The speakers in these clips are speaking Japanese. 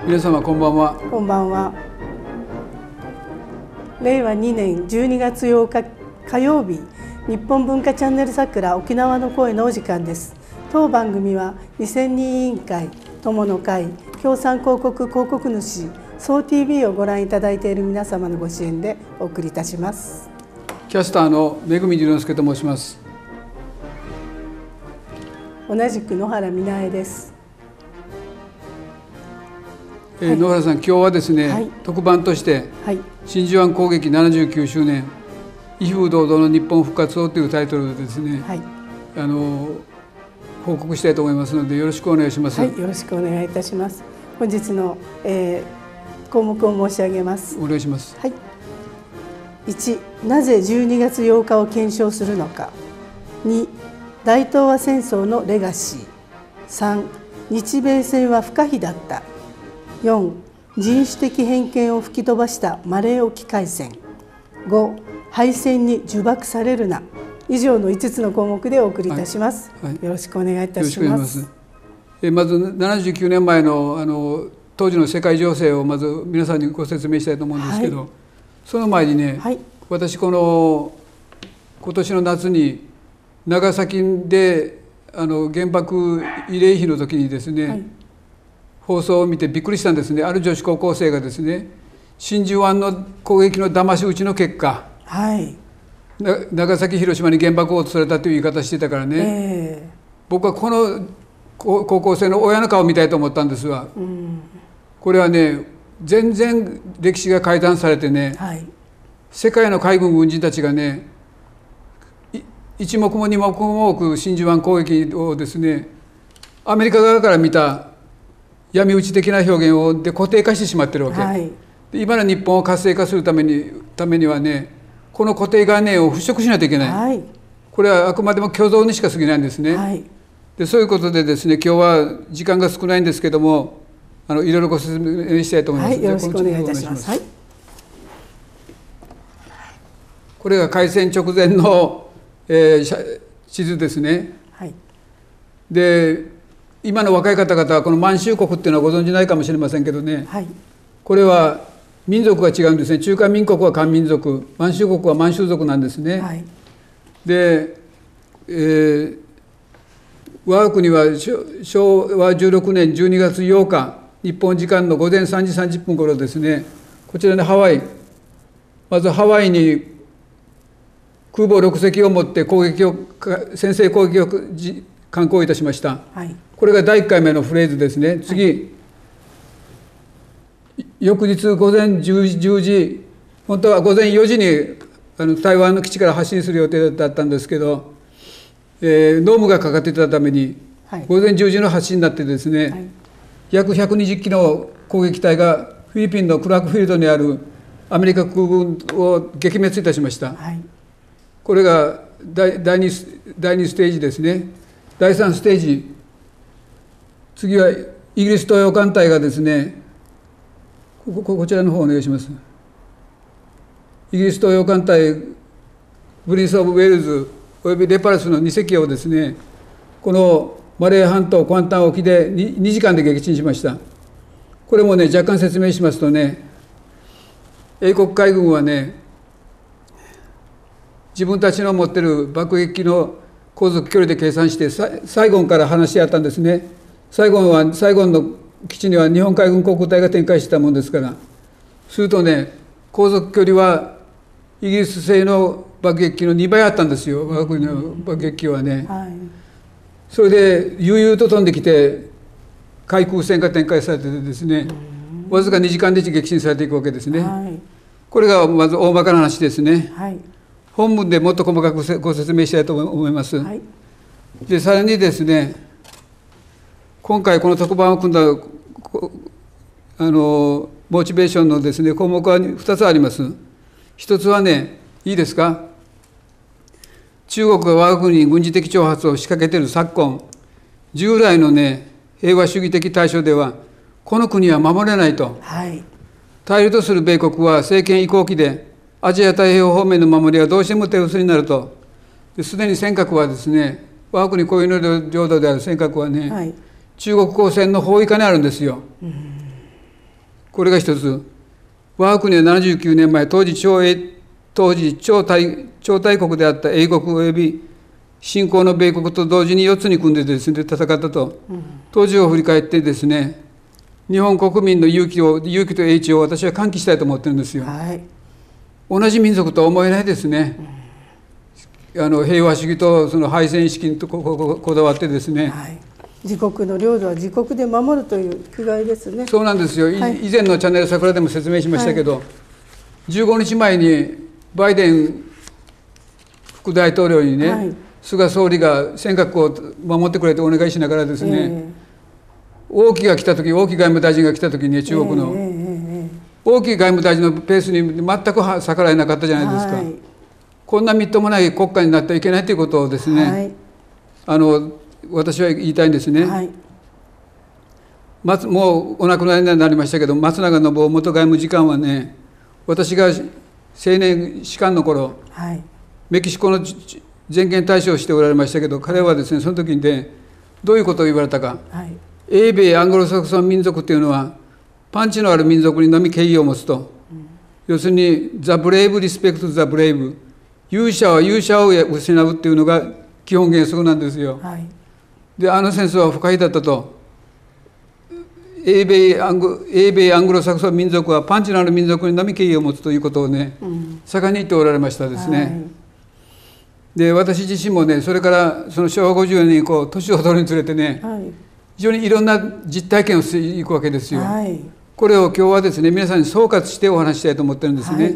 皆様こんばんは。 こんばんは。令和2年12月8日火曜日、日本文化チャンネルさくら沖縄の声のお時間です。当番組は2000人委員会、友の会、共産広告広告主、そう TV をご覧いただいている皆様のご支援でお送りいたします。 キャスターのめぐみじろうすけと申します。 同じく野原美奈恵です。 野原さん、今日はですね、特番として、真珠湾攻撃79周年威風堂々の日本復活をというタイトルでですね、報告したいと思いますのでよろしくお願いします。 よろしくお願いいたします。本日の、項目を申し上げます。 お願いします。 1、なぜ12月8日を検証するのか。2、大東亜戦争のレガシー。3、日米戦は不可避だった。4、人種的偏見を吹き飛ばしたマレー沖海戦。5、敗戦に呪縛されるな。以上の5つの項目でお送りいたします。よろしくお願いいたします。 まず79年前の当時の世界情勢をまず皆さんにご説明したいと思うんですけど、その前にね、私今年の夏に長崎で原爆慰霊碑の時にですね、放送を見てびっくりしたんですね。ある女子高校生がですね、真珠湾の攻撃の騙し討ちの結果、長崎広島に原爆を落とされたという言い方してたからね、僕はこの高校生の親の顔を見たいと思ったんですが、これはね、全然歴史が改ざんされてね、世界の海軍軍人たちがね、一目も二目も多く真珠湾攻撃をですね、アメリカ側から見た闇討ち的な表現をで固定化してしまってるわけ、で今の日本を活性化するためにはね、この固定概念を払拭しないといけない、これはあくまでも虚像にしか過ぎないんですね、でそういうことでですね、今日は時間が少ないんですけども、いろいろご説明したいと思います。 よろしくお願いいたします。 これが開戦直前の地図ですね。で今の若い方々はこの満州国っていうのはご存じないかもしれませんけどね、これは民族が違うんですね。中華民国は漢民族、満州国は満州族なんですね。で、我が国は昭和16年12月8日日本時間の午前3時30分頃ですね、こちらのハワイ、まずハワイに空母6隻を持って先制攻撃を敢行いたしました、これが第1回目のフレーズですね。次、翌日午前10時、本当は午前4時に台湾の基地から発進する予定だったんですけど、濃霧がかかっていたために、午前10時の発進になってですね、約120機の攻撃隊がフィリピンのクラークフィールドにあるアメリカ空軍を撃滅いたしました、これが第2ステージですね。第3ステージ、次はイギリス東洋艦隊がですね、こちらの方お願いします。イギリス東洋艦隊プリンス・オブ・ウェールズおよびレパルスの2隻をですね、このマレー半島クアンタン沖で 2時間で撃沈しました。これもね、若干説明しますとね、英国海軍はね、自分たちの持っている爆撃機の航続距離で計算してサイゴンから話し合ったんですね。サイゴンの基地には日本海軍航空隊が展開してたもんですから、するとね、航続距離はイギリス製の爆撃機の2倍あったんですよ、我が国の爆撃機はね、それで悠々と飛んできて海空戦が展開されてですね、わずか2時間で撃沈されていくわけですね、これがまず大まかな話ですね、本文でもっと細かくご説明したいと思います、でさらにですね、今回この特番を組んだモチベーションのですね、項目は2つあります。一つはね、いいですか、中国が我が国に軍事的挑発を仕掛けている昨今、従来のね、平和主義的対処ではこの国は守れないと、対立とする米国は政権移行期でアジア太平洋方面の守りはどうしても手薄になると、すでに尖閣はですね、我が国固有の領土である尖閣はね、中国公船の包囲下にあるんですよ。 これが一つ。我が国は79年前、当時超大国であった英国及び新興の米国と同時に4つに組んでですね、戦ったと。当時を振り返ってですね、日本国民の勇気と英知を私は喚起したいと思ってるんですよ。はい、同じ民族とは思えないですね。平和主義とその敗戦意識にこだわってですね、はい、 自国の領土は自国で守るという気概ですね。 そうなんですよ、はい、以前のチャンネル桜でも説明しましたけど、はい、15日前にバイデン副大統領にね、はい、菅総理が尖閣を守ってくれとお願いしながらですね、王毅外務大臣が来た時に、中国の、王毅外務大臣のペースに全く逆らえなかったじゃないですか。はい、こんなみっともない国家になってはいけないということをですね、はい、私は言いたいんですね。はい、もうお亡くなりになりましたけど、松永信夫元外務次官はね、私が青年士官の頃、はい、メキシコの全権大使をしておられましたけど、彼はですね、その時にね、どういうことを言われたか、はい、英米アングロサクソン民族というのはパンチのある民族にのみ敬意を持つと、要するにザ・ブレイブ・リスペクト・ザ・ブレイブ、勇者は勇者を失うっていうのが基本原則なんですよ。はい、で戦争は不可避だったと。英米アングロサクソン民族はパンチのある民族にのみ敬意を持つということをね、盛んに言っておられましたですね。はい、で私自身もね、それからその昭和50年に年を取るにつれてね、はい、非常にいろんな実体験をしていくわけですよ。はい、これを今日はですね、皆さんに総括してお話したいと思ってるんですね。はい、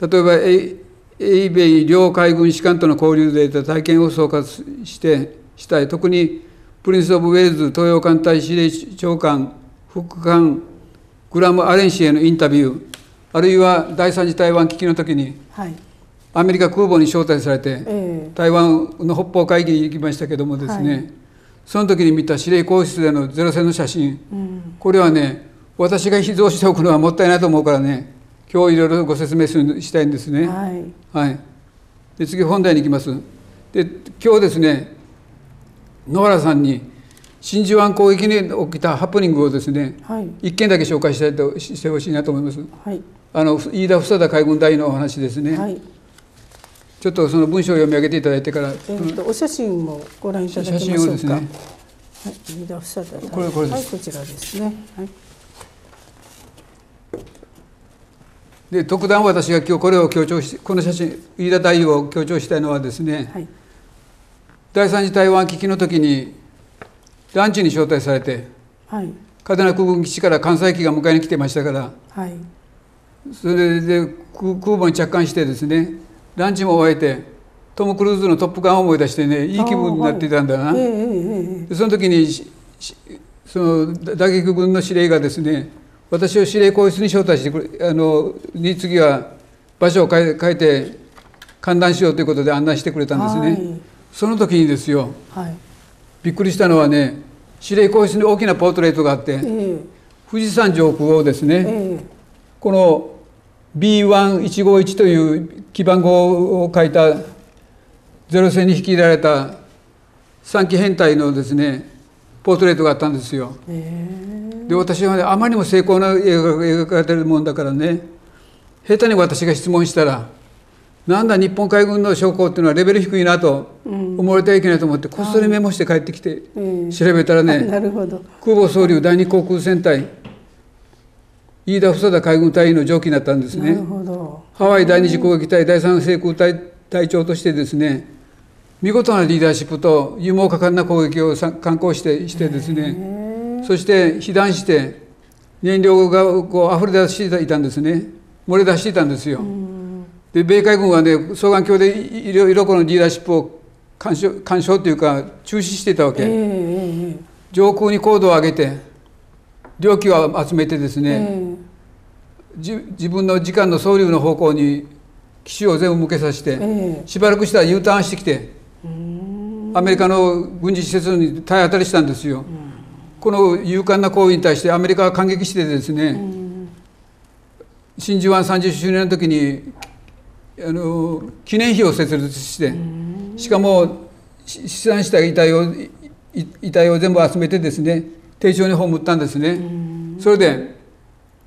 例えば英米両海軍士官との交流で得た体験を総括したい。特にプリンス・オブ・ウェールズ東洋艦隊司令長官副官グラム・アレン氏へのインタビュー、あるいは第三次台湾危機の時に、はい、アメリカ空母に招待されて、台湾の北方会議に行きましたけどもですね、はい、その時に見た司令公室でのゼロ戦の写真、これはね、私が秘蔵しておくのはもったいないと思うからね、今日いろいろご説明したいんですね。はいはい、で次本題に行きます。で今日ですね、野原さんに真珠湾攻撃に起きたハプニングをですね、はい、一件だけ紹介してほしいなと思います。はい、飯田房田海軍大尉のお話ですね。はい、ちょっとその文章を読み上げていただいてから、 お写真もご覧いただけましょうか。写真をですね、はい、飯田房田大尉、これです。はい、こちらですね。はい、 で特段私が今日これを強調し、この写真飯田大尉を強調したいのはですね、はい、第三次台湾危機の時にランチに招待されて、はい、嘉手納空軍基地から艦載機が迎えに来てましたから、はい、それで空母に着艦してですね、ランチも終えてトム・クルーズの「トップガン」を思い出してね、いい気分になっていたんだな。でその時にその打撃軍の司令がですね、私を司令公室に招待してくれ、次は場所を変えて歓談しようということで案内してくれたんですね。はい、その時にですよ、はい、びっくりしたのはね、司令公室に大きなポートレートがあって、富士山上空をですね、この B1151 という基番号を書いたゼロ戦に引き入れられた3機編隊のですねポートレートがあったんですよ。で私はね、あまりにも精巧な絵が描かれてるもんだからね、下手に私が質問したら、なんだ日本海軍の将校っていうのはレベル低いなと思われてはいけないと思って、こっそりメモして帰ってきて調べたらね、なるほど、空母総流第2航空戦隊飯田房田海軍隊員の上記になったんですね。なるほど。ハワイ第2次攻撃隊第3制空隊隊長としてですね、見事なリーダーシップと勇猛果敢な攻撃を敢行してですね、そして被弾して燃料が溢れ出していたんですね。漏れ出していたんですよ。で米海軍はね、双眼鏡でいろいろこのリーダーシップを干渉というか注視していたわけ。上空に高度を上げて両機を集めてですね、自分の時間の総流の方向に機種を全部向けさせて、しばらくしたら U ターンしてきて、アメリカの軍事施設に体当たりしたんですよ。この勇敢な行為に対してアメリカは感激してですね、真珠湾30周年の時に記念碑を設立して、しかも死産した遺体を全部集めてですね、丁重に葬ったんですね。それで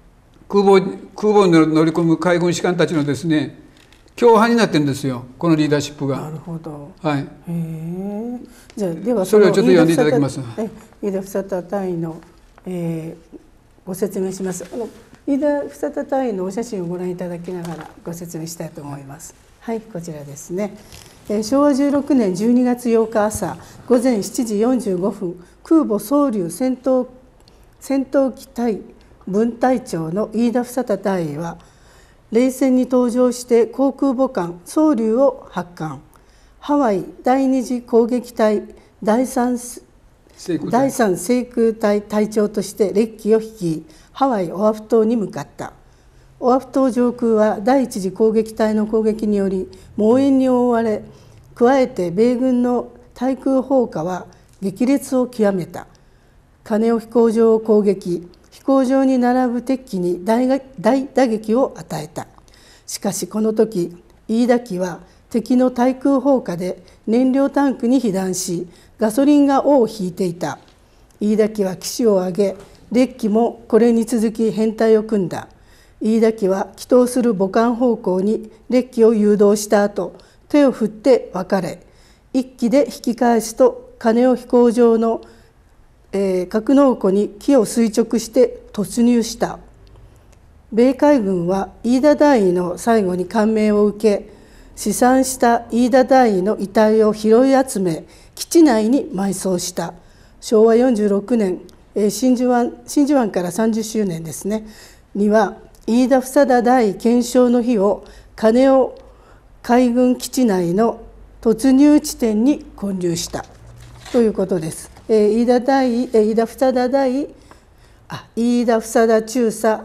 空母に乗り込む海軍士官たちのですね共犯になってるんですよ、このリーダーシップが。 なるほど。 はい。 へえ。じゃあではそれをちょっと読んでいただきます。 飯田房田隊員の、ご説明します。飯田房田隊員のお写真をご覧いただきながらご説明したいと思います。はい、こちらですね。昭和16年12月8日朝午前7時45分、空母宗龍戦闘機隊分隊長の飯田房田大尉は冷戦に登場して航空母艦宗龍を発艦。ハワイ第二次攻撃隊第三制空隊隊長として列機を率いハワイオアフ島に向かった。オアフ島上空は第一次攻撃隊の攻撃により猛煙に覆われ、加えて米軍の対空砲火は激烈を極めた。カネオ飛行場を攻撃、飛行場に並ぶ敵機に大打撃を与えた。しかしこの時、飯田機は敵の対空砲火で燃料タンクに被弾し、ガソリンが尾を引いていた。飯田機は機首を上げ、列機もこれに続き編隊を組んだ。飯田機は帰投する母艦方向に列機を誘導した後、手を振って別れ、一機で引き返すとカネオ飛行場の、格納庫に機を垂直して突入した。米海軍は飯田大尉の最後に感銘を受け、試算した飯田大尉の遺体を拾い集め基地内に埋葬した。昭和46年、真珠湾から30周年ですねには飯田房田大尉顕彰の日をカネオ海軍基地内の突入地点に建立したということです。飯田房田大尉、飯田房田中佐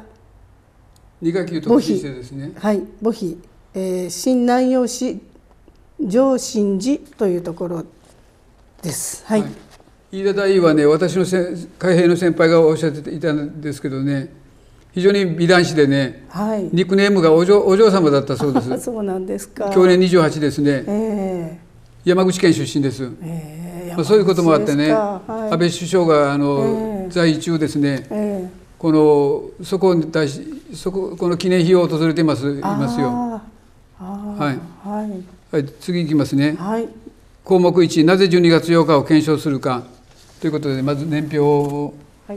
2学級特進生ですね。 はい、母妃、新南陽市上新寺というところです。はい。 飯田大尉はね、私の海兵の先輩がおっしゃっていたんですけどね、非常に美男子でね、はい、ニックネームがお嬢様だったそうです。 そうなんですか。 去年28ですね。山口県出身です。そういうこともあってね、はい、安倍首相が在位中ですね、この記念碑を訪れていますよ。はい、次いきますね。はい、項目1、なぜ12月8日を検証するかということで、まず年表を。はい、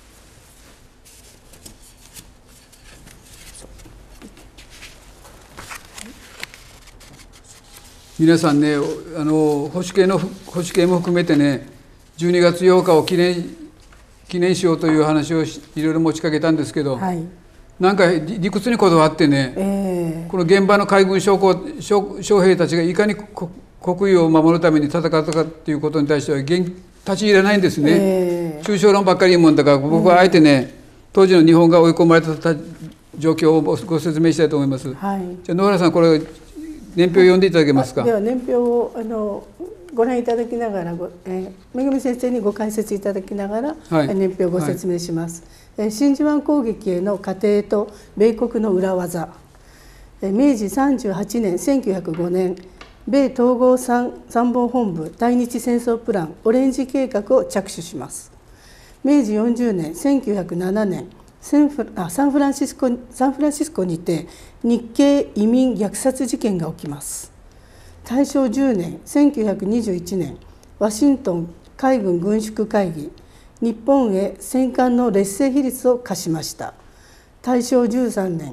皆さんね、保守系も含めてね、12月8日を記念しようという話をいろいろ持ちかけたんですけど、はい、なんか理屈にこだわってね、この現場の海軍将兵たちがいかに国威を守るために戦ったかということに対しては立ち入らないんですね。抽象論ばっかり言うもんだから、僕はあえてね、当時の日本が追い込まれた状況をご説明したいと思います。はい、じゃあ野原さん、これ年表を読んでいただけますか。 では年表をご覧いただきながらめぐみ先生にご解説いただきながら、はい、年表をご説明します。はい、真珠湾攻撃への過程と米国の裏技。明治38年1905年、米統合参謀本部対日戦争プランオレンジ計画を着手します。明治40年1907年、サンフランシスコにて日系移民虐殺事件が起きます。大正10年1921年、ワシントン海軍軍縮会議、日本へ戦艦の劣勢比率を課しました。大正13年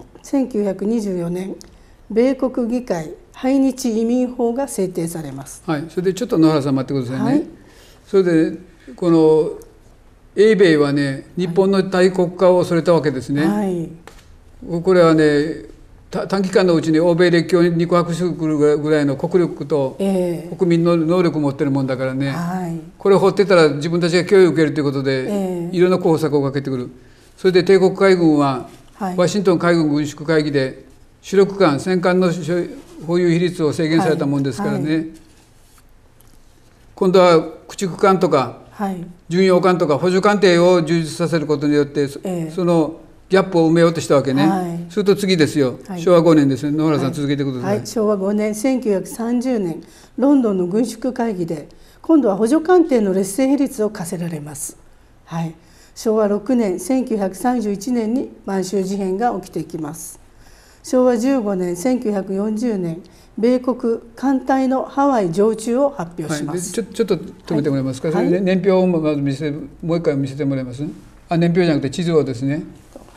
1924年、米国議会排日移民法が制定されます。 はい、それでちょっと野原さん待ってくださいね。はい、それでこの英米はね、日本の大国化を恐れたわけですね。はい、これはね、短期間のうちに欧米列強に肉薄してくるぐらいの国力と国民の能力を持ってるもんだからね、はい、これを放ってたら自分たちが脅威を受けるということで、いろんな工作をかけてくる。それで帝国海軍は、ワシントン海軍軍縮会議で主力艦戦艦の保有比率を制限されたもんですからね、今度は駆逐艦とか巡洋艦とか補助艦艇を充実させることによって、そのギャップを埋めようとしたわけね。はい、すると次ですよ、昭和5年ですね。野原さん、続けてください。 はい、昭和5年1930年、ロンドンの軍縮会議で今度は補助艦艇の劣勢比率を課せられます。はい、 昭和6年1931年に満州事変が起きていきます。昭和15年1940年、米国艦隊のハワイ常駐を発表します。 ちょっと止めてもらえますか。それ年表をまずもう一回見せてもらえます。年表じゃなくて地図をですね。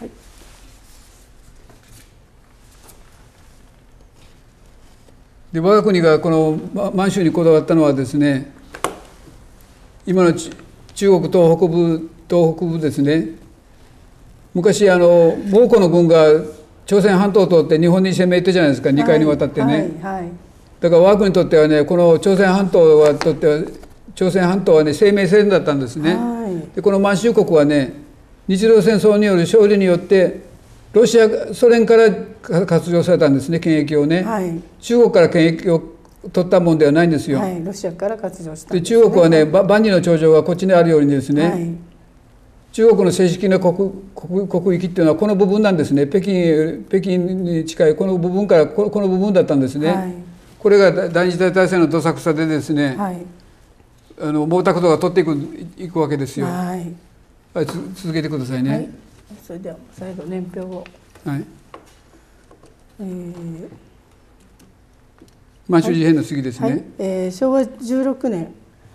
で、我が国がこの満州にこだわったのはですね、今の中国東北部ですね。昔蒙古の軍が朝鮮半島を通って日本に攻め入ったじゃないですか、2回にわたってね。だから我が国にとってはね、この朝鮮半島はね、生命線だったんですね。でこの満州国はね、日露戦争による勝利によってソ連から割譲されたんですね、権益をね。中国から権益を取ったもんではないんですよ。 ロシアから割譲したんですね。 で中国はね、万里の長城がこっちにあるようにですね、中国の正式な国域っていうのはこの部分なんですね。北京に近いこの部分からこの部分だったんですね。これが第二次大戦のどさくさでですね、毛沢東が取っていくわけですよ。続けてくださいね。 それでは最後年表を。 満州事変の次ですね。 昭和16年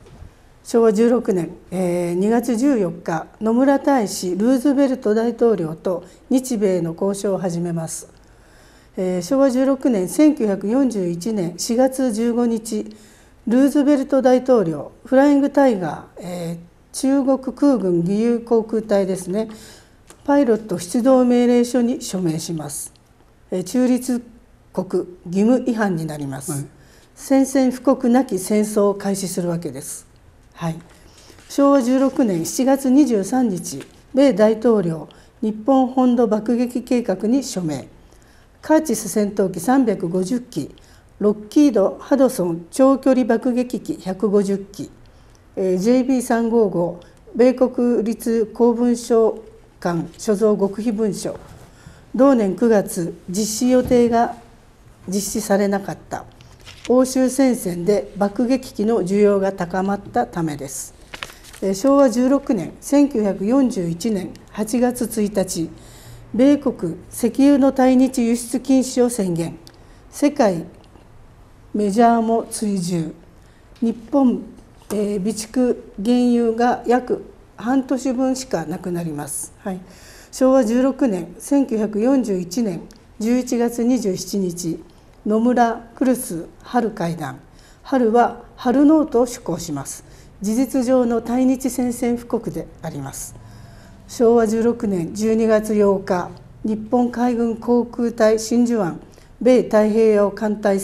2月14日、野村大使ルーズベルト大統領と日米の交渉を始めます。昭和16年1941年4月15日、ルーズベルト大統領フライングタイガー、中国空軍義勇航空隊ですね、パイロット出動命令書に署名します。中立国義務違反になります。宣戦布告なき戦争を開始するわけです。昭和16年7月23日、米大統領日本本土爆撃計画に署名。カーチス戦闘機350機、ロッキード・ハドソン長距離爆撃機150機、JB355 米国立公文書館所蔵極秘文書、同年9月実施予定が実施されなかった欧州戦線で爆撃機の需要が高まったためです。昭和16年1941年8月1日、米国石油の対日輸出禁止を宣言。世界メジャーも追従。日本、備蓄原油が約半年分しかなくなります。昭和16年1941年11月27日、野村クルス春会談。春は春ノートを施行します。事実上の対日宣戦布告であります。昭和16年12月8日、日本海軍航空隊真珠湾米太平洋艦隊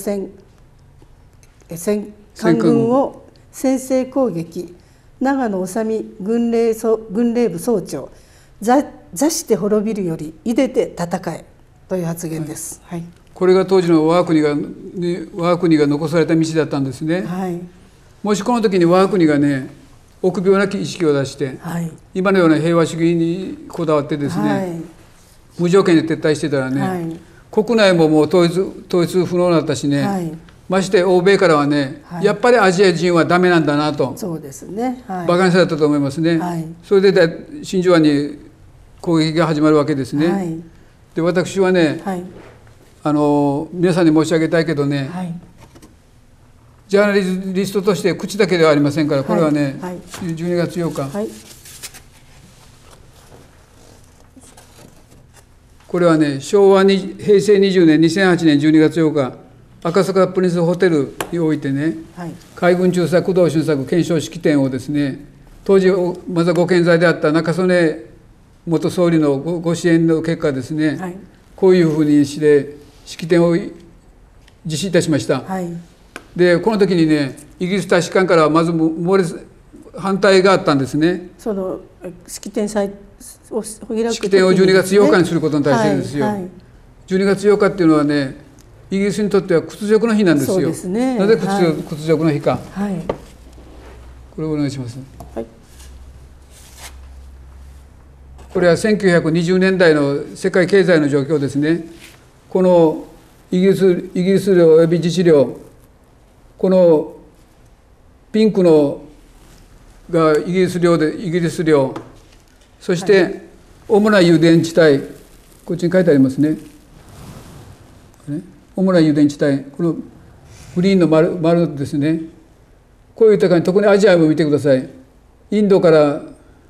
艦軍を先制攻撃。長野治美軍令部総長、座して滅びるよりいでて戦えという発言です。 これが当時の我が国が残された道だったんですね。もしこの時に我が国がね、臆病なき意識を出して、今のような平和主義にこだわってですね、無条件で撤退してたらね、国内ももう統一不能だったしね、まして欧米からはね、やっぱりアジア人はダメなんだなと、 そうですね、 馬鹿にされたと思いますね。それで真珠湾に攻撃が始まるわけですね。で私はね、皆さんに申し上げたいけどね、ジャーナリストとして口だけではありませんから、これはね、12月8日、これはね、平成20年2008年12月8日、赤坂プリンスホテルにおいてね、海軍中佐工藤俊作顕彰式典をですね、当時まだご健在であった中曽根元総理のご支援の結果ですね、こういうふうにして式典を実施いたしました。でこの時にね、イギリス大使館からはまず猛烈反対があったんですね。 その式典を開く式典を12月8日にすることに対してですよ。12月8日っていうのはね、イギリスにとっては屈辱の日なんですよ。なぜ屈辱の日か。これをお願いします。これは1920年代の世界経済の状況ですね。このイギリス領および自治領、このピンクのがイギリス領、 そして主な油田地帯、こっちに書いてありますね。主な油田地帯、このグリーンの丸ですね。こういう豊かに、特にアジアも見てください。インドから、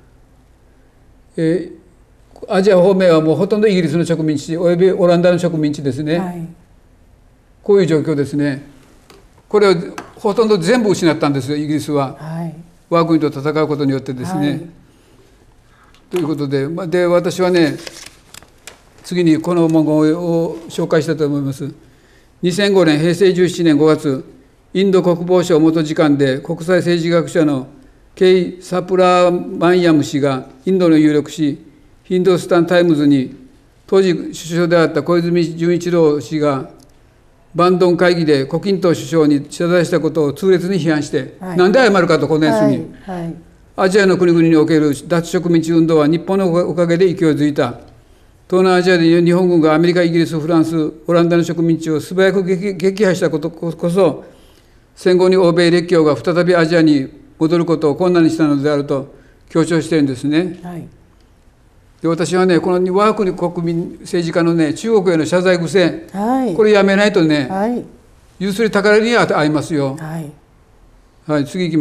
アジア方面はもうほとんどイギリスの植民地およびオランダの植民地ですね、はい、こういう状況ですね。これをほとんど全部失ったんですよ、イギリスは、はい、我が国と戦うことによってですね、はい、ということで、私はね、次にこの文言を紹介したいと思います。2005年平成17年5月、インド国防省元次官で国際政治学者のケイ・サプラマンヤム氏がインドの有力紙ヒンドスタン・タイムズに当時首相であった小泉純一郎氏がバンドン会議で胡錦涛首相に謝罪したことを痛烈に批判して、はい、なんで謝るかと、このやつに、はいはい、アジアの国々における脱植民地運動は日本のおかげで勢いづいた。東南アジアで日本軍がアメリカ、イギリス、フランス、オランダの植民地を素早く撃破したことこそ、戦後に欧米列強が再びアジアに戻ることを困難にしたのであると強調しているんですね。はい、で私はね、この我が国国民政治家のね、中国への謝罪癖、はい、これやめないとね、はい、ゆすりたからには合いますよ。はい、はい、次いきます。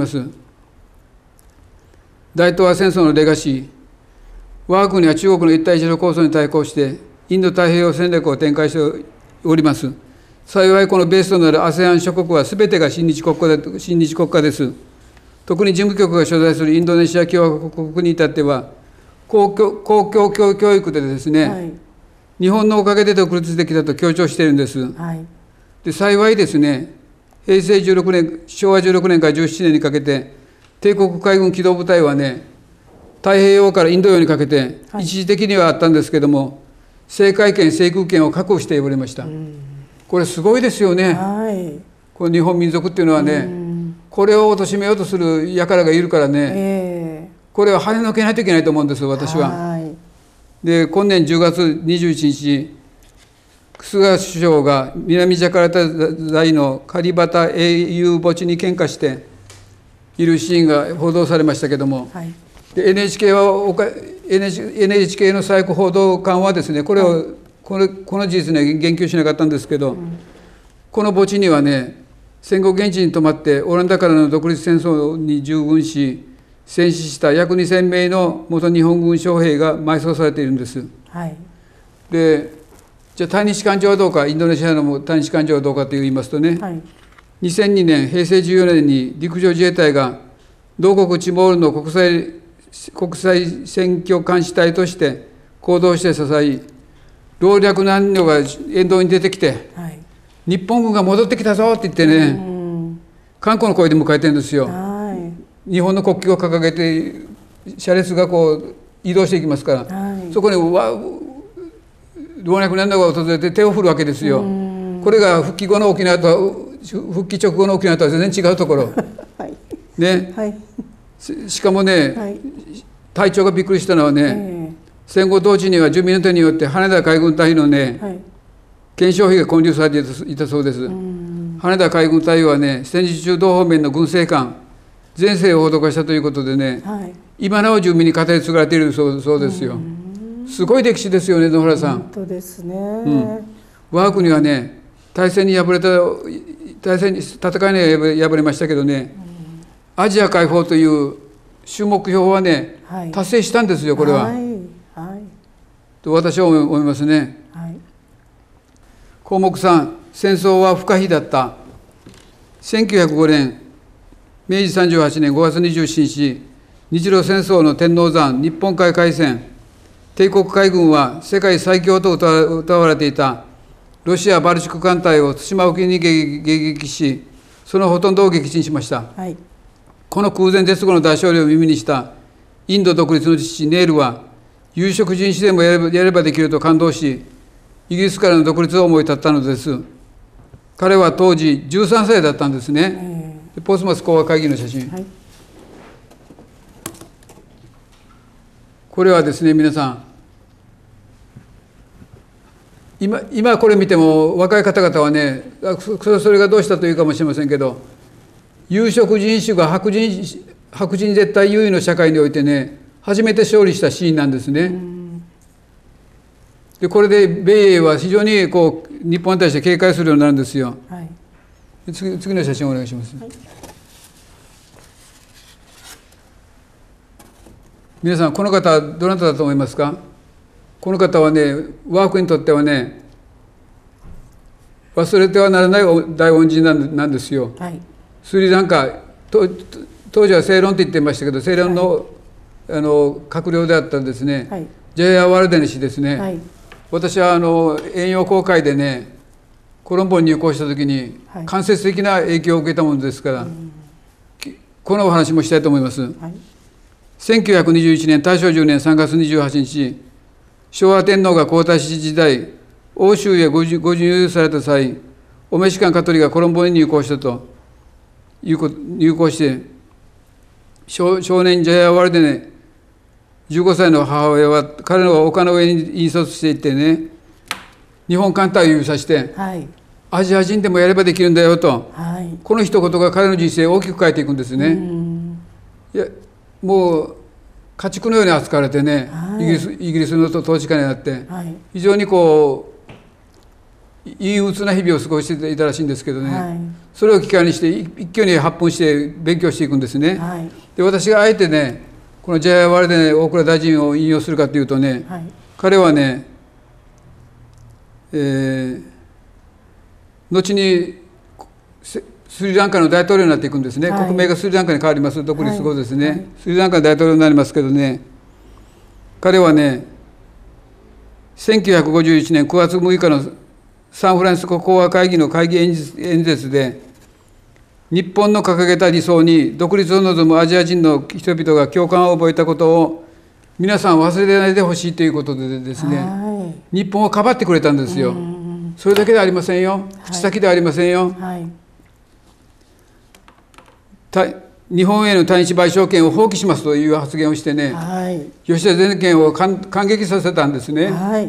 大東亜戦争のレガシー。我が国は中国の一帯一路構想に対抗してインド太平洋戦略を展開しております。幸いこのベースとなる ASEAN 諸国は全てが親日国家です。特に事務局が所在するインドネシア共和国に至っては公共教育でですね、はい、日本のおかげで独立できたと強調しているんです。はい、で幸いですね、平成16年、昭和16年から17年にかけて帝国海軍機動部隊はね、太平洋からインド洋にかけて一時的にはあったんですけども、はい、制海権、制空権を確保しておりました。これすごいですよね。はい、この日本民族っていうのはね、これを貶めようとする輩がいるからね、これは跳ねのけないといけないと思うんです、私は。はい、で、今年10月21日、菅首相が南ジャカルタ在のカリバタ英雄墓地に献花しているシーンが報道されましたけども、はい、で NHK の最高報道官はですね、この事実には言及しなかったんですけど、この墓地にはね、戦後現地に泊まってオランダからの独立戦争に従軍し戦死した約2000名の元日本軍将兵が埋葬されているんです。はい、でじゃあ対日感情はどうか、インドネシアの対日感情はどうかといいますとね、はい、2002年平成14年に陸上自衛隊が同国チモールの国際選挙監視隊として行動して支え、老若男女が沿道に出てきて、はい、日本軍が戻ってきたぞって言ってね、歓喜の声で迎えてるんですよ。はい、日本の国旗を掲げて車列がこう移動していきますから、はい、そこに老若男女が訪れて手を振るわけですよ。これが復帰後の沖縄と復帰直後の沖縄とは全然違うところ、はい、ね、はい、しかもね、はい、隊長がびっくりしたのはね、戦後同時には住民の手によって羽田海軍隊のね、はい、検証費が建立されていたそうです。羽田海軍隊はね、戦時中同方面の軍政官全盛を施したということでね、はい、今なお住民に語り継がれているそうですよ。すごい歴史ですよね、野原さん。 本当ですね。 我が国はね、戦いに敗れましたけどね、アジア解放という主目標はね、はい、達成したんですよ、これは。はいはい、と私は思いますね。はい、項目3、戦争は不可避だった。1905年、明治38年5月27日、日露戦争の天王山、日本海海戦、帝国海軍は世界最強と謳われていたロシア・バルチク艦隊を対馬沖に迎撃し、そのほとんどを撃沈しました。はい、この空前絶後の大勝利を耳にしたインド独立の父ネールは、有色人種でもやればできると感動し、イギリスからの独立を思い立ったのです。彼は当時13歳だったんですね。ポスマス講和会議の写真、はい、これはですね、皆さん今これ見ても若い方々はね、それがどうしたというかもしれませんけど、有色人種が白人絶対優位の社会においてね、 初めて勝利したシーンなんですね。でこれで米英は非常にこう日本に対して警戒するようになるんですよ。はい、次の写真をお願いします。はい、皆さんこの方どなただと思いますか？この方はね、我が国にとってはね、忘れてはならない大恩人なんですよ。はい、スリランカ、当時はセイロンって言ってましたけど、セイロンの、閣僚であったんですね、はい、ジェイ・アワルデネ氏ですね。はい、私は遠洋航海でね、コロンボに入港した時に間接的な影響を受けたものですから、はい、このお話もしたいと思います。はい、1921年大正10年3月28日、昭和天皇が皇太子時代、欧州へご入された際、お召し官香取がコロンボに入港したと入港して、少年ジャイアワルデネ15歳の母親は彼の丘の上に引率していってね、日本艦隊を指さして、はい、アジア人でもやればできるんだよと、はい、この一言が彼の人生を大きく変えていくんですね。いやもう家畜のように扱われてね、はい、イギリスの統治下になって、はい、非常にこう憂鬱な日々を過ごしていたらしいんですけどね、はい、それを機会にして一挙に発奮して勉強していくんですね。はい、で私があえてねこのジャイアワルデネ大蔵大臣を引用するかというとね、はい、彼はね、後にスリランカの大統領になっていくんですね。はい、国名がスリランカに変わります。独立後ですね、はい、スリランカの大統領になりますけどね、彼はね1951年9月6日のサンフランシスコ講和会議の会議演説で、日本の掲げた理想に独立を望むアジア人の人々が共感を覚えたことを皆さん忘れないでほしいということでですね、はい、日本をかばってくれたんですよ。それだけではありませんよ。口先ではありませんよ。はいはい、日本への対日賠償権を放棄しますという発言をしてね、はい、吉田前権を感激させたんですね。はい、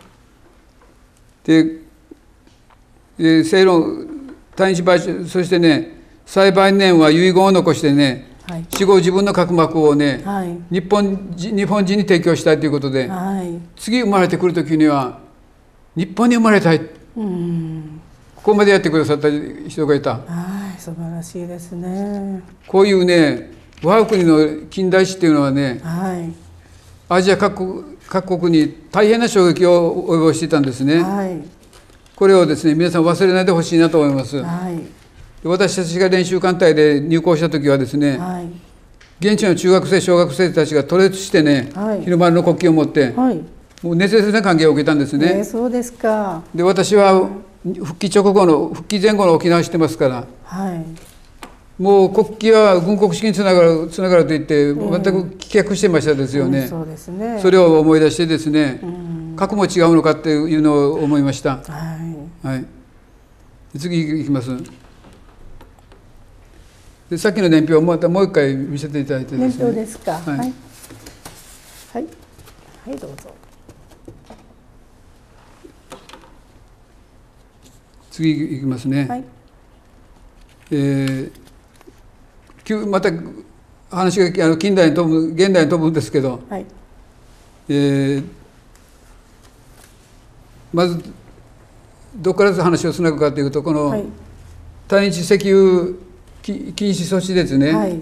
で正論対日賠償、そしてね裁判年は遺言を残してね、はい、死後自分の角膜をね、はい、日本人に提供したいということで、はい、次生まれてくる時には日本に生まれたい、ここまでやってくださった人がいた。 素晴らしいですね。 こういうね我が国の近代史っていうのはね、はい、アジア各国に大変な衝撃を及ぼしていたんですね。はい、これをですね皆さん忘れないでほしいなと思います。はい、私たちが練習艦隊で入港した時はですね、はい、現地の中学生小学生たちが統列してね、はい、日の丸の国旗を持って、はい、もう熱烈な歓迎を受けたんですね。 そうですか。 で私は復帰前後の沖縄を知ってますから、はい、もう国旗は軍国主義につながると言って全く棄却してましたですよね。そうですね。それを思い出してですね、核も違うのかっていうのを思いました。はい、はい、次いきます。でさっきの年表をまたもう一回見せていただいてですね。 年表ですか。はい、はい、はい、どうぞ。 次いきますね。はい、また話が現代に飛ぶんですけど、はい、まずどこから話をつなぐかというと、この対日石油禁止措置ですね。はい、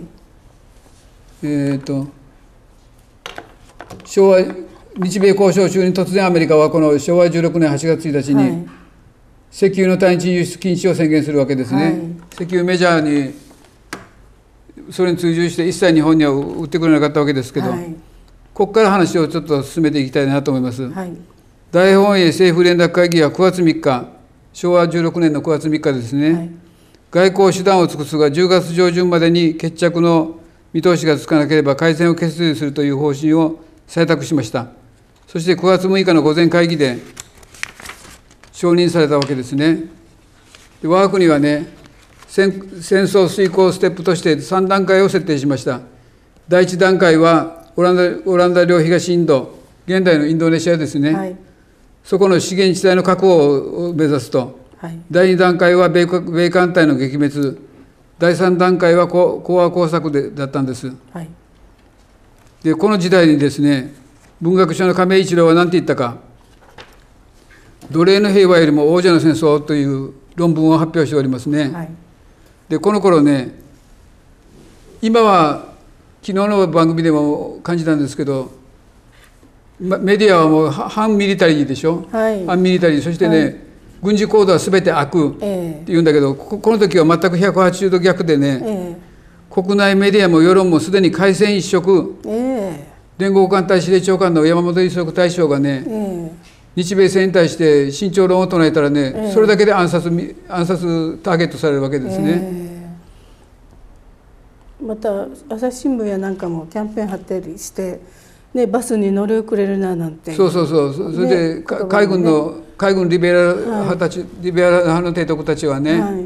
日米交渉中に突然アメリカはこの昭和16年8月1日に、はい、石油の対日輸出禁止を宣言するわけですね。はい、石油メジャーにそれに追従して一切日本には売ってくれなかったわけですけど、はい、ここから話をちょっと進めていきたいなと思います。はい、大本営政府連絡会議は9月3日、昭和16年の9月3日ですね、はい、外交手段を尽くすが10月上旬までに決着の見通しがつかなければ開戦を決意するという方針を採択しました。そして9月6日の午前会議で承認されたわけですね。で我が国はね、戦争遂行ステップとして3段階を設定しました。第1段階はオランダ領東インド、現代のインドネシアですね、はい、そこの資源地帯の確保を目指すと、はい、第2段階は米艦隊の撃滅、第3段階は講和工作だったんです。はい、 でこの時代にですね、文学者の亀井一郎は何て言ったか、奴隷の平和よりも王者の戦争という論文を発表しておりますね。はい、でこの頃ね、今は昨日の番組でも感じたんですけど、メディアはもう反ミリタリーでしょ、はい、反ミリタリー、そしてね、はい、軍事行動は全て悪って言うんだけど、この時は全く180度逆でね、国内メディアも世論もすでに開戦一色、連合艦隊司令長官の山本五十六大将がね、日米戦に対して慎重論を唱えたらね、それだけで暗殺ターゲットされるわけですね。 また朝日新聞やなんかもキャンペーン貼ったりして、ね、バスに乗り遅れるななんて、 そうそれで、ね、海軍リベラル派たち、はい、リベラル派の帝国たちはね、はい、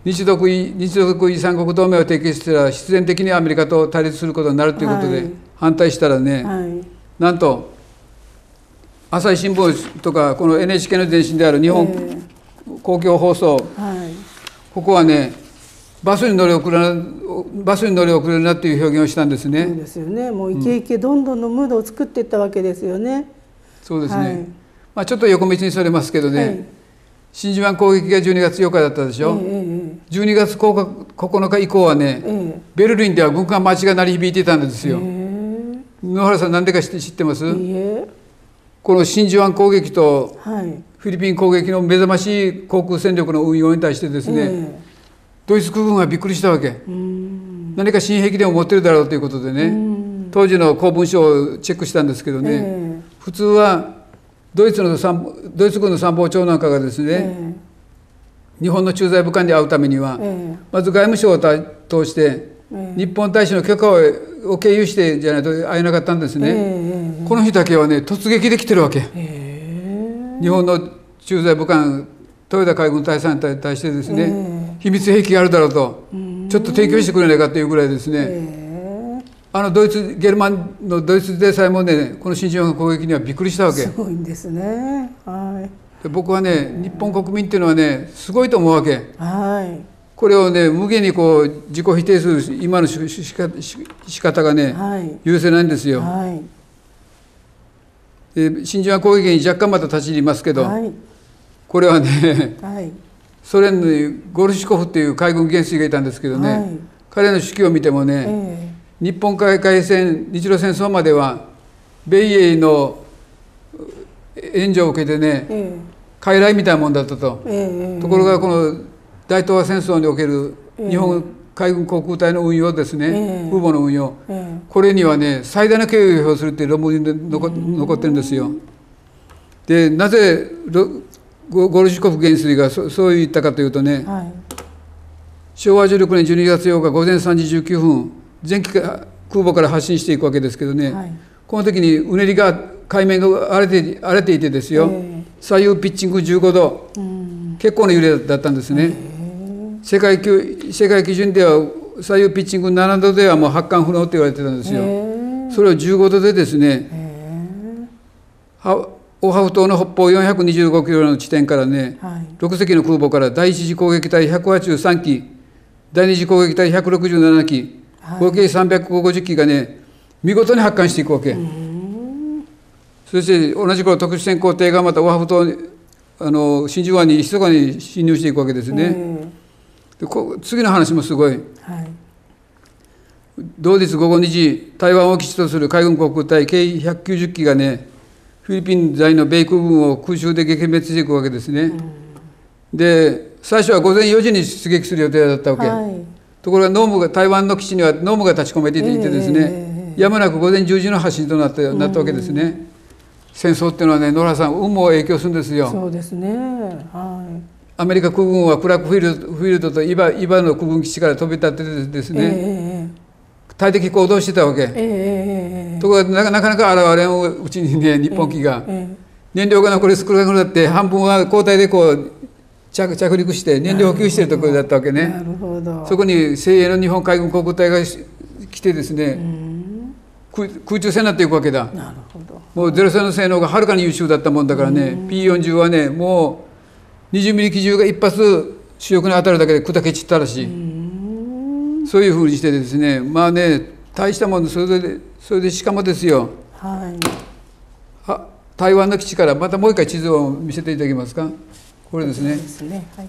日独伊三国同盟を締結したら必然的にアメリカと対立することになるということで反対したらね、はい、なんと朝日新聞とかこの NHK の前身である日本公共放送、ここはね、バスに乗り遅れるなっていう表現をしたんですね。 そうですよね。もうイケイケどんどんのムードを作っていったわけですよね。 そうですね。はい、まあちょっと横道にそれますけどね、はい、真珠湾攻撃が12月8日だったでしょ。12月9日以降はね、ベルリンでは軍艦待ちが鳴り響いていたんですよ。野原さん何でか知ってます？この真珠湾攻撃とフィリピン攻撃の目覚ましい航空戦力の運用に対してですね、ドイツ空軍はびっくりしたわけ。何か新兵器でも持ってるだろうということでね、当時の公文書をチェックしたんですけどね、普通はドイツ軍の参謀長なんかがですね、日本の駐在武官に会うためには、まず外務省を通して、日本大使の許可を経由してじゃないと会えなかったんですね。この日だけはね、突撃できてるわけ。日本の駐在武官、豊田海軍大佐に対してですね、秘密兵器があるだろうと、ちょっと提供してくれないかというぐらいですね、ゲルマンのドイツでさえもね、この真珠湾攻撃にはびっくりしたわけ。 すごいんですね。はい、 で僕はね、日本国民っていうのはね、すごいと思うわけ。 はい、 これをね、無限にこう自己否定する今の仕方がね、はい、許せないんですよ。はい、で真珠湾攻撃に若干また立ち入りますけど、はい、これはね、はい、ソ連にゴルシコフっていう海軍元帥がいたんですけどね、はい、彼の手記を見てもね、日本海海戦、日露戦争までは米英の援助を受けてね、傀儡みたいなもんだったと。ところがこの大東亜戦争における日本海軍航空隊の運用ですね、空母の運用、これにはね、最大の敬意を表するっていう論文に残ってるんですよ。でなぜゴルシコフ元帥がそう言ったかというとね、はい、昭和16年12月8日午前3時19分前期空母から発進していくわけですけどね、はい、この時にうねりが海面が荒れていてですよ、左右ピッチング15度、結構な揺れだったんですね。世界基準では左右ピッチング7度ではもう発艦不能と言われてたんですよ。それを15度でですね、オハフ島の北方425キロの地点からね、はい、6隻の空母から第一次攻撃隊183機、第二次攻撃隊167機、はい、合計350機がね、見事に発艦していくわけ。そして同じ頃特殊潜航艇がまたオアフ島真珠湾に密かに侵入していくわけですね。で次の話もすごい、はい、同日午後2時台湾を基地とする海軍航空隊計190機がね、フィリピン在の米空軍を空襲で撃滅していくわけですね。で最初は午前4時に出撃する予定だったわけ、はい、ところが台湾の基地には濃霧が立ち込めていてですね、やむなく午前10時の発進となったわけですね。戦争っていうのはね、野原さん、運も影響するんですよ。 そうですね、はい、 アメリカ空軍はクラークフィールドとイバの空軍基地から飛び立ってですね、大敵行動してたわけ。ところがなかなか現れんうちにね、日本機が、燃料が残り少なくなって半分は交代でこう着陸して燃料補給しているところだったわけね。なるほど。そこに精鋭の日本海軍航空隊が来てですね、空中戦になっていくわけだ。なるほど。もう03の性能がはるかに優秀だったもんだからね、P40 はね、もう20ミリ機銃が一発主翼に当たるだけで砕け散ったらしい。そういうふうにしてですね、まあね、大したもんそれそれでしかもですよ、 はい、 台湾の基地からまたもう一回地図を見せていただけますか。これですね。 はい、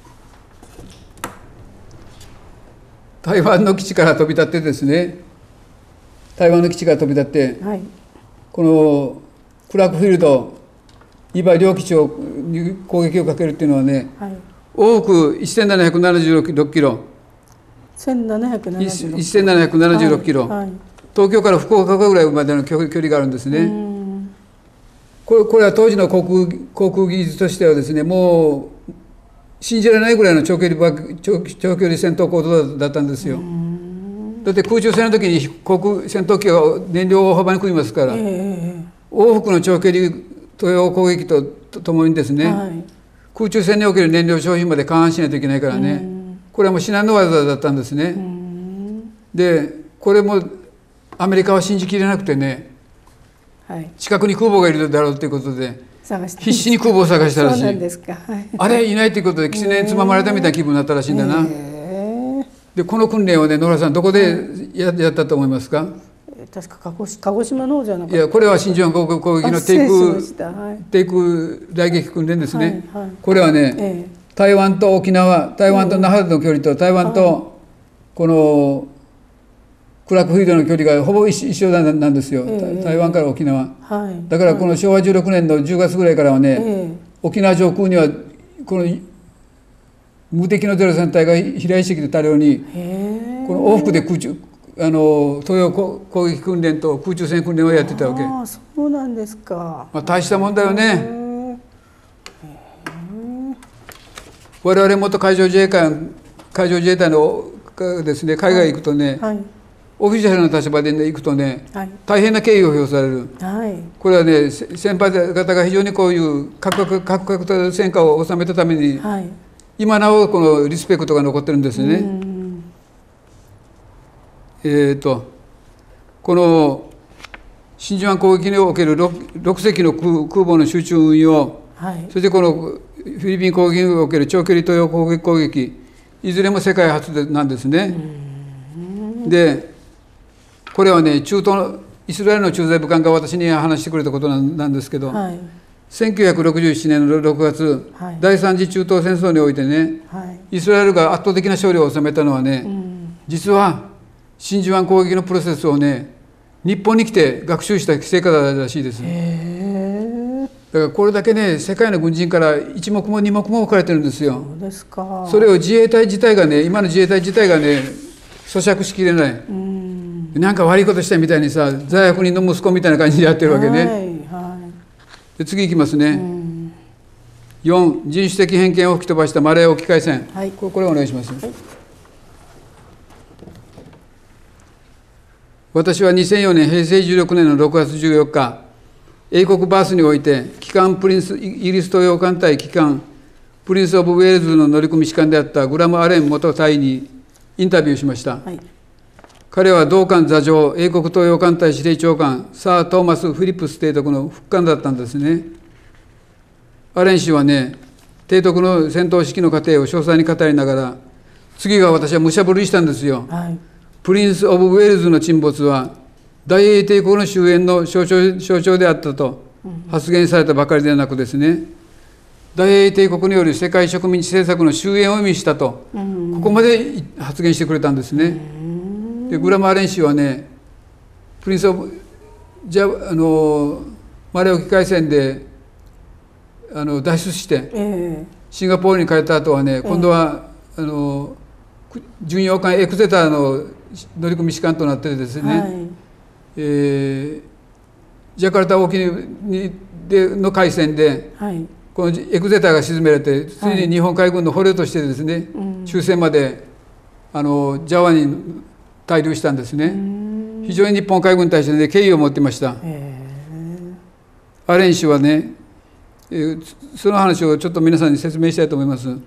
台湾の基地から飛び立ってですね、台湾の基地から飛び立って、 はい、 このクラークフィールド、イバ両基地に攻撃をかけるっていうのはね、 はい、 往復1776キロ、1776キロ、 はい、 東京から福岡ぐらいまでの距離があるんですね。これは当時の航空技術としてはですね、もう信じられないぐらいの長距離戦闘高度だったんですよ。だって空中戦の時に航空戦闘機が燃料を大幅に食いますから、往復の長距離東洋攻撃とともにですね、はい、空中戦における燃料消費まで勘案しないといけないからね、これはもう至難の技だったんですね。でこれもアメリカは信じきれなくてね、はい、近くに空母がいるだろうということで必死に空母を探したらしい。 そうなんですか、はい、 あれいないということで狐につままれたみたいな気分になったらしいんだな。でこの訓練をね、野良さんどこでやったと思いますか。 確か鹿児島のじゃなかった。 いや、これは真珠湾攻撃の低空雷撃訓練ですね。はいはい、これはね、台湾と沖縄、台湾と那覇の距離と台湾とこのクラークフィールドの距離がほぼ一緒なんですよ、台湾から沖縄。はい、だからこの昭和16年の10月ぐらいからはね、沖縄上空にはこの無敵のゼロ戦隊が飛来してきて多量にこの往復で東洋攻撃訓練と空中戦訓練をやってたわけ。 ああ、そうなんですか。 まあ、大したもんだよね。我々元海上自衛隊のですね、海外行くとね、はい、オフィシャルの立場で、ね、行くとね、はい、大変な敬意を表される。はい、これはね、先輩方が非常にこういうカクカクと戦果を収めたために、はい、今なおこのリスペクトが残ってるんですね。この真珠湾攻撃における 6隻の空母の集中運用、はい、そしてこのフィリピン攻撃における長距離東洋攻撃、いずれも世界初なんですね。でこれはね、中東のイスラエルの駐在武官が私に話してくれたことなんですけど、はい、1967年の6月、はい、第三次中東戦争においてね、はい、イスラエルが圧倒的な勝利を収めたのはね、実は真珠湾攻撃のプロセスをね、日本に来て学習した成果らしいです。だからこれだけね、世界の軍人から一目も二目も置かれてるんですよ。 そうですか。 それを自衛隊自体がね、今の自衛隊自体がね、咀嚼しきれない。なんか悪いことしたみたいにさ、罪悪人の息子みたいな感じでやってるわけね。はいはい、で次いきますね。4、人種的偏見を吹き飛ばしたマレー沖海戦。はい、これお願いします。はい、私は2004年平成16年の6月14日、英国バースにおいて機関イギリス東洋艦隊機関プリンス・オブ・ウェールズの乗組士官であったグラム・アレン元大尉にインタビューしました。はい、彼は同艦座上英国東洋艦隊司令長官サー・トーマス・フィリップス提督の副官だったんですね。アレン氏はね、提督の戦闘指揮の過程を詳細に語りながら、次が私は武者震いしたんですよ。はい、プリンス・オブ・ウェールズの沈没は大英帝国の終焉の象徴であったと発言されたばかりではなくですね、大英帝国による世界植民地政策の終焉を意味したと、ここまで発言してくれたんですね。でグラム・アレン氏はね、プリンス・オブマレー沖海戦で脱出して、シンガポールに帰った後はね、今度は巡洋艦エクゼターの乗組士官となってですね、はい、ジャカルタ沖の海戦で、はい、このエクゼターが沈められて、ついに日本海軍の捕虜としてですね、終戦までジャワに滞留したんですね。非常に日本海軍に対して、ね、敬意を持っていました。アレン氏はね、その話をちょっと皆さんに説明したいと思います。はい、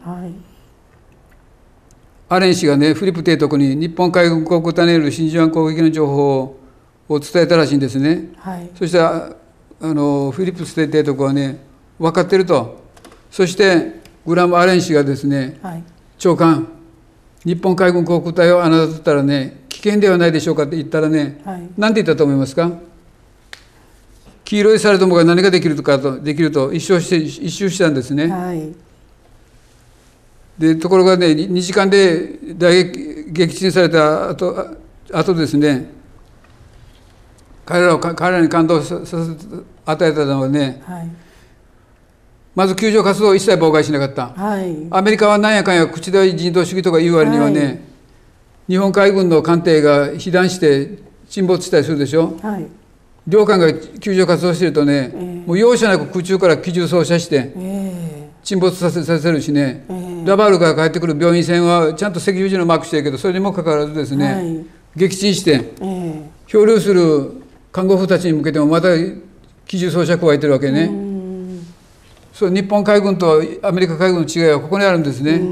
アレン氏がね、フィリップ提督に日本海軍航空隊による真珠湾攻撃の情報を伝えたらしいんですね。はい、そしてフィリップ提督はね、分かってると。そしてグラム・アレン氏がですね、はい、長官、日本海軍航空隊を侮ったらね、危険ではないでしょうかって言ったらね、 はい、 なんて言ったと思いますか？黄色い猿どもが何ができると一周したんですね。 はい、 でところがね、2時間で撃沈された後ですね、彼らに感動与えたのはね、はい、まず救助活動を一切妨害しなかった、はい、アメリカはなんやかんや口で人道主義とか言う割にはね、はい、日本海軍の艦艇が被弾して沈没したりするでしょ、はい、領艦が救助活動してるとね、もう容赦なく空中から機銃掃射して、沈没させるしね、ラバールから帰ってくる病院船はちゃんと赤十字のマークしてるけど、それにもかかわらずですね、はい、撃沈して、漂流する看護婦たちに向けてもまた機銃掃射加えてるわけね。そう、日本海軍とアメリカ海軍の違いはここにあるんですね。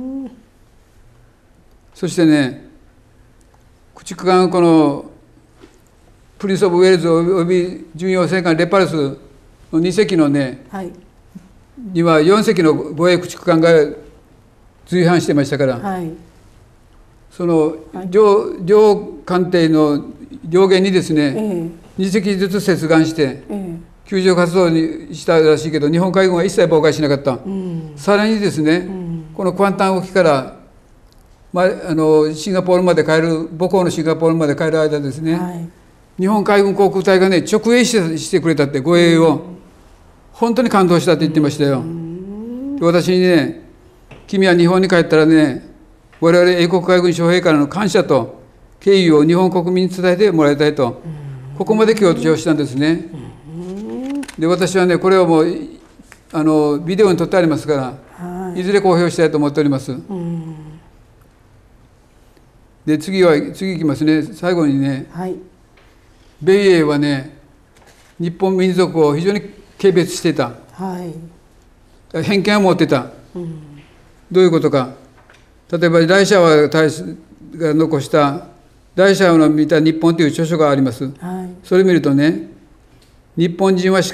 そしてね、駆逐艦このプリンス・オブ・ウェールズおよび巡洋戦艦レパルスの2隻のね、はい、には4隻の護衛駆逐艦が随伴してましたから、はい、その 両艦艇の両舷にですね、2隻ずつ接岸して、救助活動にしたらしいけど、日本海軍は一切妨害しなかった、さらにですね、このクワンタン沖からシンガポールまで帰る、母港のシンガポールまで帰る間ですね、はい、日本海軍航空隊がね、直営してくれたって、護衛を、本当に感動したって言ってましたよ。私にね、君は日本に帰ったらね、我々英国海軍将兵からの感謝と敬意を日本国民に伝えてもらいたいと、ここまで強調したんですね。で、私はね、これをもうビデオに撮ってありますから、いずれ公表したいと思っております。で、次いきますね。最後にね、はい、米英はね、日本民族を非常に軽蔑してた、はい、偏見を持ってた、どういうことか。例えばライシャワが残したライシャワの見た日本という著書があります、はい、それを見るとね、日本人は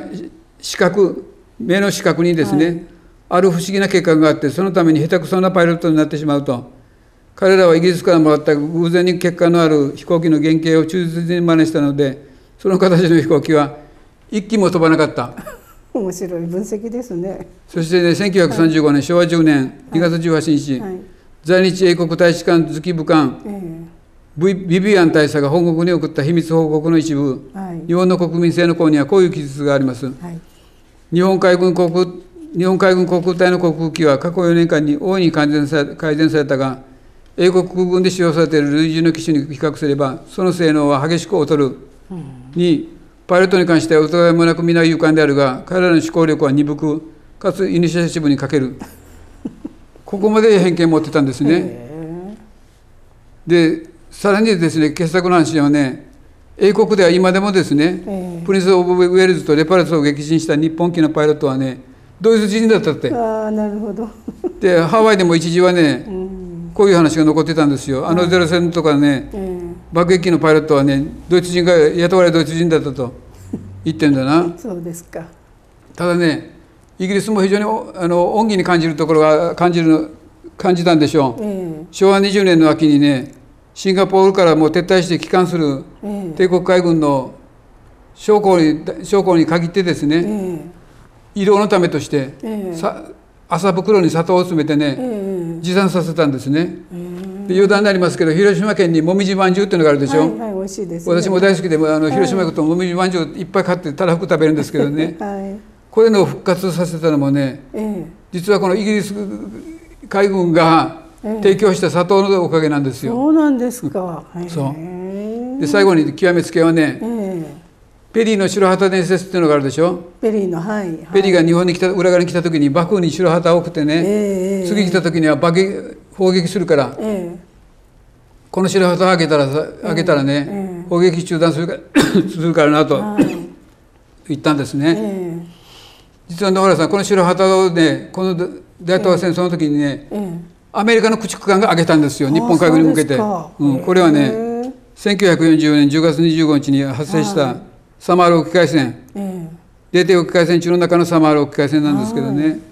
目の視覚にですね、はい、ある不思議な欠陥があって、そのために下手くそなパイロットになってしまうと。彼らはイギリスからもらった偶然に欠陥のある飛行機の原型を忠実に真似したので、その形の飛行機は一機も飛ばなかった面白い分析ですね。 そしてね、1935年、はい、昭和10年2月18日、はいはい、在日英国大使館付部官、ビビアン大佐が本国に送った秘密報告の一部、はい、日本の国民性の項にはこういう記述があります、はい、日本海軍航空隊の航空機は過去4年間に大いに改善されたが、英国空軍で使用されている類似の機種に比較すればその性能は激しく劣る、2、パイロットに関しては疑いもなく皆勇敢であるが、彼らの思考力は鈍くかつイニシアチブに欠けるここまで偏見を持ってたんですね。でさらにですね、傑作の話はね、英国では今でもですね、プリンス・オブ・ウェールズとレパルスを撃沈した日本機のパイロットはね、ドイツ人だったって。 ああ、なるほど。 でハワイでも一時はね、こういう話が残ってたんですよ。07とかね、爆撃機のパイロットはね、ドイツ人が雇われドイツ人だったと言ってんだなそうですか。 ただね、イギリスも非常に恩義に感じるところが感じたんでしょう、昭和20年の秋にね、シンガポールからもう撤退して帰還する帝国海軍の将校に限ってですね、移動のためとして、麻袋に砂糖を詰めてね、持参させたんですね。で余談になりますけど、広島県にもみじまんじゅうっていうのがあるでしょ。はいはい、美味しいですね。私も大好きで広島行くともみじまんじゅういっぱい買ってたらふく食べるんですけどね、はい、これの復活させたのもね、実はこのイギリス海軍が提供した砂糖のおかげなんですよ。 そうなんですか。 そうで、最後に極めつけはね、ペリーの白旗伝説っていうのがあるでしょ。ペリーの、はいはい、ペリーが日本に裏側に来た時に幕府に白旗を送ってね、次来た時には砲撃するから、この白旗をあげたらね、砲撃中断するからなと言ったんですね。実は野原さん、この白旗をね、この大東亜戦争の時にね、アメリカの駆逐艦があげたんですよ、日本海軍に向けて。これはね、1940年10月25日に発生したサマール沖海戦、冷帝沖海戦中の中のサマール沖海戦なんですけどね、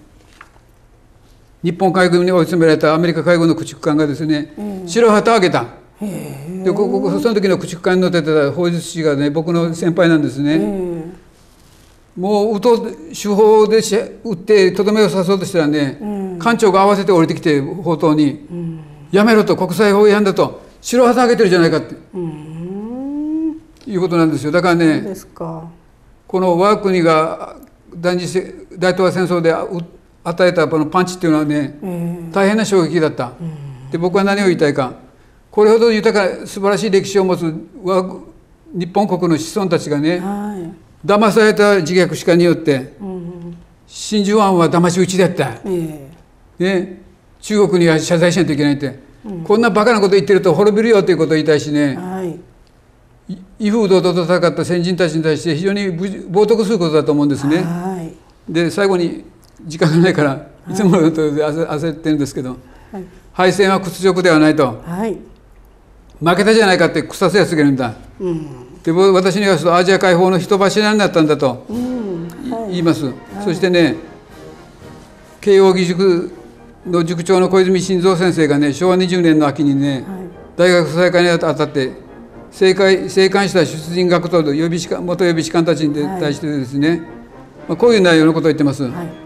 日本海軍に追い詰められたアメリカ海軍の駆逐艦がですね、白旗をあげた。 でその時の駆逐艦に乗ってた砲術師がね僕の先輩なんですね。もう手法で撃ってとどめを刺そうとしたらね、艦長が合わせて降りてきて砲塔に、やめろと、国際法違反だと、白旗あげてるじゃないかっていうことなんですよ。だからね、この我が国が大東亜戦争で与えたこのパンチっていうのはね、大変な衝撃だった。で僕は何を言いたいか、これほど豊か素晴らしい歴史を持つ日本国の子孫たちがね、騙された自虐史家によって、真珠湾は騙し討ちだった、ね、中国には謝罪しないといけないって、こんなバカなこと言ってると滅びるよということを言いたいしね、威風堂々と戦った先人たちに対して非常に冒涜することだと思うんですね。で最後に時間がないからいつものと焦ってるんですけど、敗戦は屈辱ではないと、負けたじゃないかって腐せやすげるんだ、で私に言わすとアジア解放の人柱になったんだと言います。そしてね、慶應義塾の塾長の小泉進三先生がね、昭和20年の秋にね、大学再開にあたって生還した出陣学徒の元予備士官たちに対してですね、こういう内容のことを言ってます。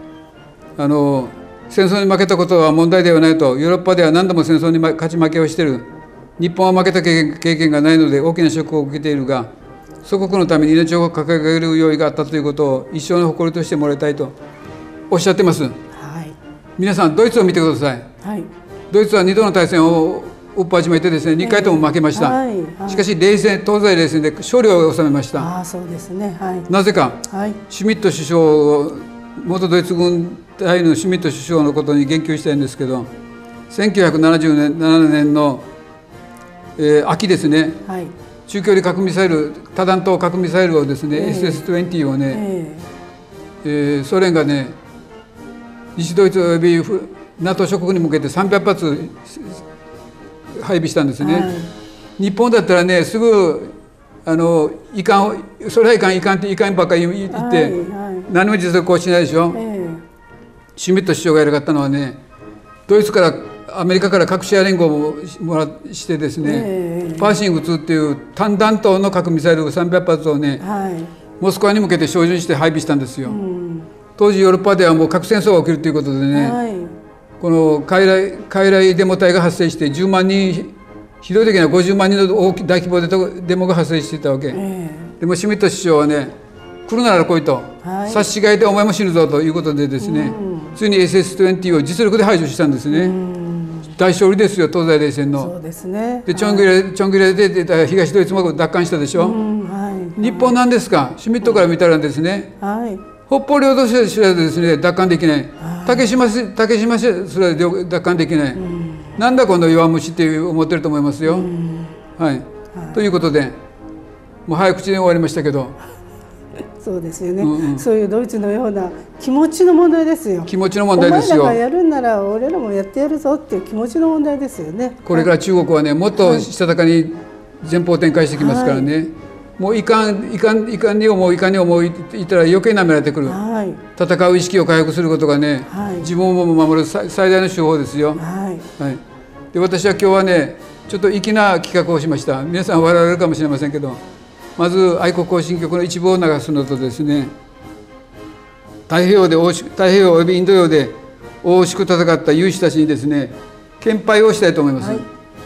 戦争に負けたことは問題ではないと、ヨーロッパでは何度も戦争に勝ち負けをしている、日本は負けた経験がないので大きなショックを受けているが、祖国のために命を掲げる用意があったということを一生の誇りとしてもらいたいとおっしゃってます。皆さんドイツを見てください。ドイツは2度の大戦を追っ始めてですね、2回とも負けました。しかし東西冷戦で勝利を収めました。なぜか、シュミット首相、元ドイツ軍隊のシュミット首相のことに言及したいんですけど、1977年の秋ですね、中距離核ミサイル、多弾頭核ミサイルをですね、SS-20 をね、ソ連がね、西ドイツおよび NATO 諸国に向けて300発配備したんですね。日本だったらね、すぐいかん、それはいかんいかんっていかんばっかり言って、何も実力をしないでしょ。シュミット首相がやりかったのはね、ドイツからアメリカから核シェア連合をしてですね、パーシング2っていう単弾頭の核ミサイル300発をね、モスクワに向けて照準して配備したんですよ。当時ヨーロッパではもう核戦争が起きるということでね、この傀儡デモ隊が発生して10万人、ひどい時には50万人の大規模でデモが発生していたわけ。でもシュミット首相はね、来るなら来いと、察しがいてお前も死ぬぞということでですね、ついに SS-20 を実力で排除したんですね。大勝利ですよ、東西冷戦の。でチョンギレで出た東ドイツも奪還したでしょ。日本なんですか、シュミットから見たらですね、北方領土すらですね奪還できない、竹島すら奪還できない、なんだこの弱虫って思ってると思いますよ。ということで、もう早口で終わりましたけど。 そうですよね、そういうドイツのような気持ちの問題ですよ。 気持ちの問題ですよ。 お前らがやるんなら俺らもやってやるぞっていう気持ちの問題ですよね。 これから中国はね、もっとしたたかに前方展開してきますからね、もういかに思い言ったら余計なめられてくる、戦う意識を回復することがね、自分を守る最大の手法ですよ。で私は今日はね、ちょっと粋な企画をしました。皆さん笑われるかもしれませんけど、まず愛国行進曲の一部を流すのとですね、太平洋およびインド洋で大しく戦った勇士たちにですね、献杯をしたいと思います。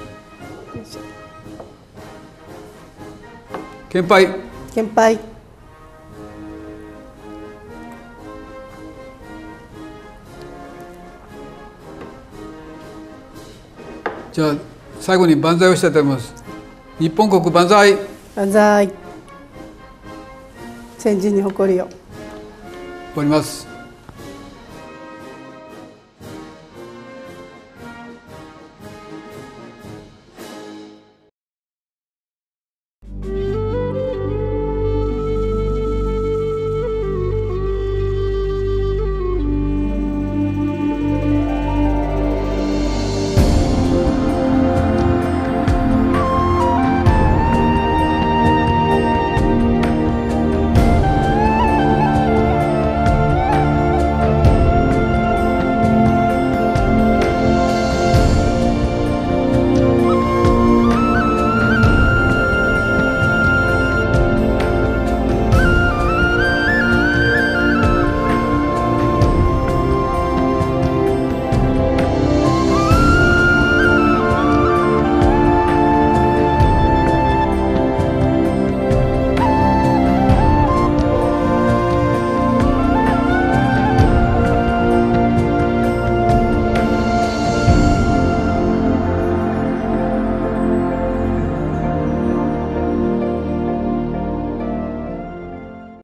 献杯。 献杯。 じゃあ最後に万歳をしたいと思います。日本国万歳。 万歳。先人に誇りを。 終わります。